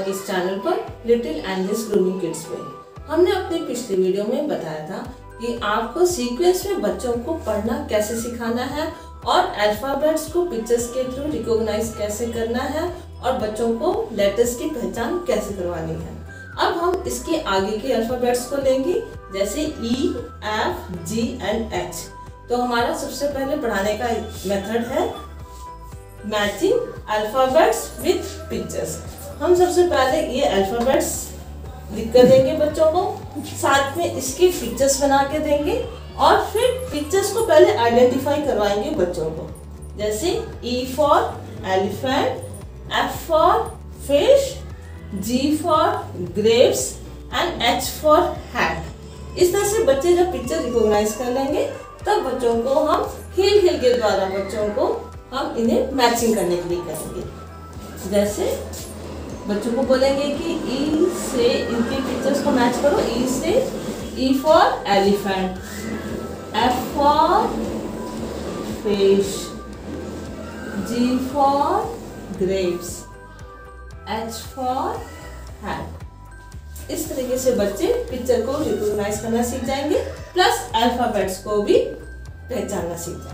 इस चैनल पर little angels grooming kids में। हमने अपने पिछले वीडियो में बताया था कि आपको सीक्वेंस में बच्चों को पढ़ना कैसे सिखाना है और अल्फाबेट्स को पिक्चर्स के थ्रू रिकॉग्नाइज कैसे करना है और बच्चों को लेटर्स की पहचान कैसे करवानी है। अब हम इसके आगे के अल्फाबेट्स को लेंगे, जैसे E, F, G and H. तो हमारा सबसे पहले पढ़ाने का मेथड है मैचिंग अल्फाबेट्स विथ पिक्चर्स। हम सबसे पहले ये अल्फाबेट्स लिख कर देंगे बच्चों को, साथ में इसके पिक्चर्स बना के देंगे और फिर पिक्चर्स को पहले आइडेंटिफाई करवाएंगे बच्चों को। जैसे E for elephant, F for fish, G for grapes and H for hat. इस तरह से बच्चे जब पिक्चर रिकॉग्नाइज कर लेंगे तब बच्चों को हम हिल के द्वारा बच्चों को हम इन्हें मैचिंग करने के लिए करेंगे। जैसे बच्चों को बोलेंगे कि ई से इनके पिक्चर्स को मैच करो। ई से E for elephant, F for fish, G for grapes, H for hat. इस तरीके से बच्चे पिक्चर को रिकॉग्नाइज करना सीख जाएंगे, प्लस अल्फाबेट्स को भी पहचानना सीख जाएंगे।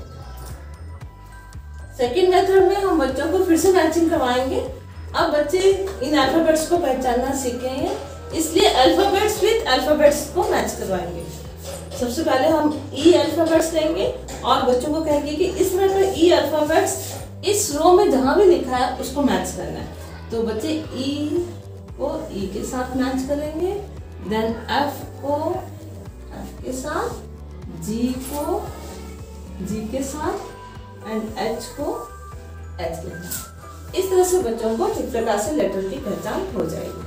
सेकेंड मेथड में हम बच्चों को फिर से मैचिंग करवाएंगे। अब बच्चे इन अल्फाबेट्स को पहचानना सीखेंगे, इसलिए अल्फाबेट्स विद अल्फाबेट्स को मैच करवाएंगे। सबसे पहले हम ई अल्फाबेट्स लेंगे और बच्चों को कहेंगे कि इस तरह का ई अल्फाबेट्स इस रो में जहां भी लिखा है उसको मैच करना है। तो बच्चे ई को ई के साथ मैच करेंगे, देन एफ को एफ के साथ, जी को जी के साथ एंड एच को एच के साथ। इस तरह से बच्चों को एक प्रकार से लेटर की पहचान हो जाएगी।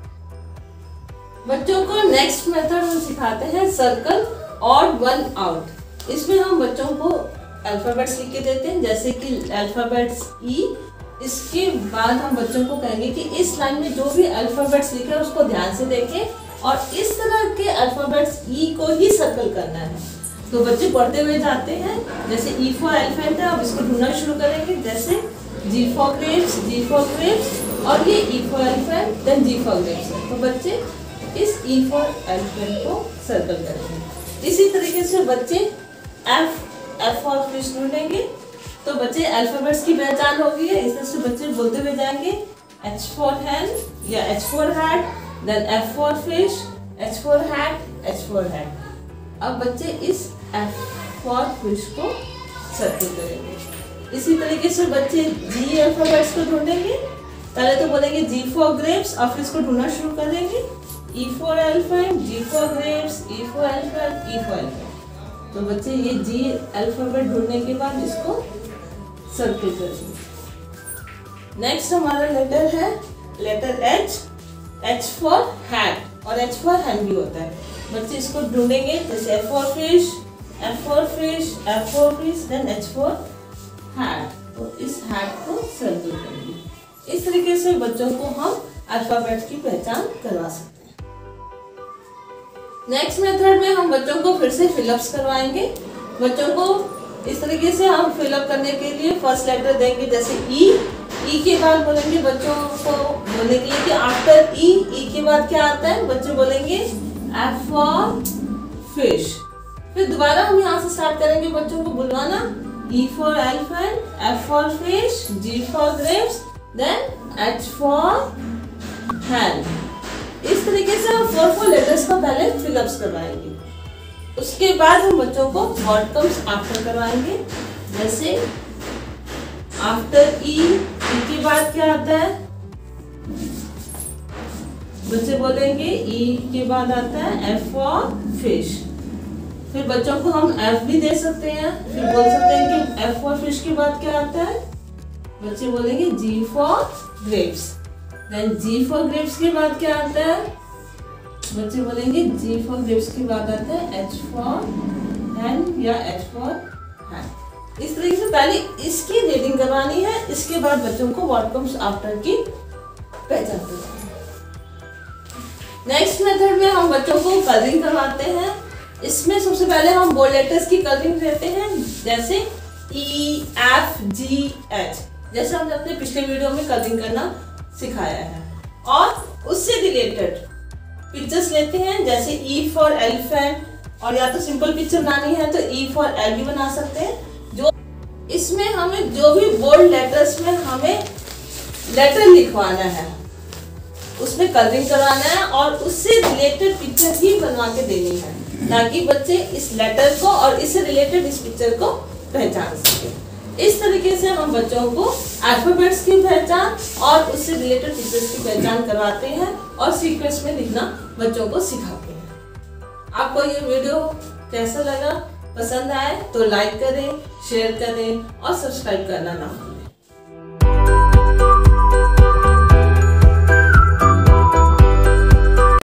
बच्चों को नेक्स्ट मेथड हम सिखाते हैं सर्कल ऑड वन आउट। इसमें हम बच्चों को अल्फाबेट्स लिख के देते हैं, जैसे कि अल्फाबेट्स ई। इसके बाद हम बच्चों को कहेंगे कि इस लाइन में जो भी अल्फाबेट्स लिखे हैं उसको ध्यान से देखें और इस तरह के अल्फाबेट्स ई को ही सर्कल करना है। तो बच्चे पढ़ते हुए जाते हैं, जैसे ई फॉर एलिफेंट है, अब इसको ढूंढना शुरू करेंगे। जैसे जी फॉर ग्रेप्स और ये E for elephant then G for grapes है, तो बच्चे इस ई फॉर एलिफेंट को सर्कल करेंगे। इसी तरीके से बच्चे एफ फॉर फिश ढूंढेंगे, तो बच्चे अल्फाबेट्स की पहचान होगी है। इस तरह से बच्चे बोलते हुए जाएंगे एच फॉर हैन या H for hat, then F for fish, H for hat, H for hat. अब बच्चे इस एफ फॉर फिश को सर्कल करेंगे। इसी तरीके से बच्चे जी अल्फाबेट्स को ढूंढेंगे। पहले तो बोलेंगे जी फॉर ग्रेप्स और फिर इसको ढूंढना शुरू कर देंगे। E for elephant, G for grapes, E for elephant, E for elephant. तो बच्चे ये जी अल्फाबेट ढूंढने के बाद इसको सर्कल करेंगे। नेक्स्ट हमारा लेटर है letter H. H for hat और एच फॉर हैंड भी होता है। बच्चे इसको ढूंढेंगे, जैसे F for fish, F for fish, F for fish, then H for hat. तो इस हैट को सर्कल करेंगे। इस तरीके से बच्चों को हम अल्फाबेट की पहचान करवा सकते हैं। नेक्स्ट मेथड में हम बच्चों को फिर से फिलअप्स करवाएंगे। बच्चों को इस तरीके से हम फिलअप करने के लिए फर्स्ट लेटर देंगे, जैसे ई के बाद बोलेंगे बच्चों को बोलने के लिए कि आफ्टर ई के बाद क्या आता है। बच्चे बोलेंगे एफ फॉर फिश। फिर दोबारा हम यहाँ से स्टार्ट करेंगे बच्चों को बुलवाना। E for elephant, F for fish, G for grapes, then H for hen. इस तरीके से हम 4 लेटर्स का पहले फिलअप्स करवाएंगे। उसके बाद हम बच्चों को व्हाट कम्स आफ्टर करवाएंगे। जैसे आफ्टर ई के बाद क्या आता है, बच्चे बोलेंगे ई के बाद आता है एफ फॉर फिश। फिर बच्चों को हम एफ भी दे सकते हैं, फिर बोल सकते हैं कि एफ फॉर फिश के बाद क्या आता है। बच्चे बोलेंगे G for grapes, then G for grapes के बाद क्या आता है। बच्चे बोलेंगे जी फॉर ग्रेप्स के बाद आता है एच फॉर हैन या एच फॉर हैट। इस तरीके से पहले इसकी रीडिंग करवानी है, इसके बाद बच्चों को व्हाट कम्स आफ्टर की पहचान करवानी है। नेक्स्ट मेथड में हम बच्चों को कलरिंग करवाते हैं। इसमें सबसे पहले हम बोल्ड लेटर्स की कलरिंग देते हैं, जैसे ई, एफ, जी, एच। जैसे हमने अपने पिछले वीडियो में कलरिंग करना सिखाया है। और उससे रिलेटेड पिक्चर्स लेते हैं, जैसे ई फॉर एलिफेंट, और या तो सिंपल पिक्चर बनानी है तो ई फॉर एल भी बना सकते हैं। जो इसमें हमें जो भी बोल्ड लेटर्स में हमें लेटर लिखवाना है उसमें कलरिंग करवाना है और उससे रिलेटेड पिक्चर ही बनवा के देनी है, ताकि बच्चे इस लेटर को और इससे रिलेटेड इस पिक्चर को पहचान सके। इस तरीके से हम बच्चों को अल्फाबेट्स की पहचान और उससे रिलेटेड पिक्चर्स की पहचान करवाते हैं और सीक्वेंस में लिखना बच्चों को सिखाते हैं। आपको ये वीडियो कैसा लगा, पसंद आए तो लाइक करें, शेयर करें और सब्सक्राइब करना ना भूलें।